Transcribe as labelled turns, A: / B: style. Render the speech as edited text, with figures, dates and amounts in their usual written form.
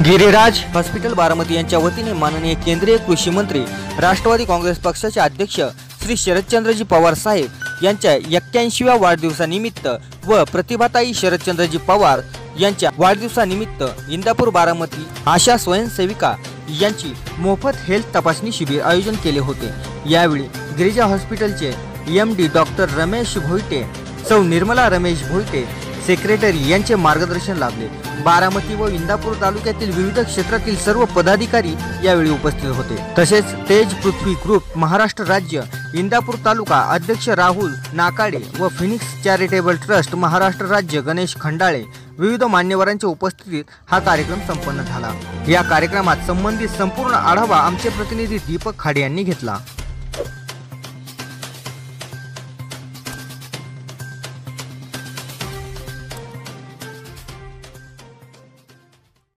A: Giriraj hospital Baramati यांच्या वतीने माननीय केंद्रीय कृषी मंत्री राष्ट्रवादी काँग्रेस पक्षाचे अध्यक्ष श्री शरदचंद्रजी पवार साहेब यांच्या 81व्या वाढदिवसानिमित्त व प्रतिभाताई शरदचंद्रजी पवार यांच्या वाढदिवसानिमित्त इंदापूर बारामती आशा स्वयंसेविका यांची मोफत हेल्थ तपासणी शिबिर आयोजन केले होते। यावेळी गिरिजा हॉस्पिटलचे एमडी डॉक्टर रमेश भोईटे, सौ निर्मला रमेश भोईटे सेक्रेटरी यांचे मार्गदर्शन लाभले। बारामती व इंदापूर तालुक्यातील विविध क्षेत्रातील सर्व पदाधिकारी यावेळी उपस्थित होते। तसेच तेज पृथ्वी ग्रुप महाराष्ट्र राज्य इंदापूर तालुका अध्यक्ष राहुल नाकाडे व फिनिक्स चॅरिटेबल ट्रस्ट महाराष्ट्र राज्य गणेश खंडाळे विविध मान्यवरांच्या उपस्थितीत हा कार्यक्रम संपन्न झाला। या कार्यक्रमात संबंधित संपूर्ण आढावा आमचे प्रतिनिधी दीपक खाडे यांनी घेतला।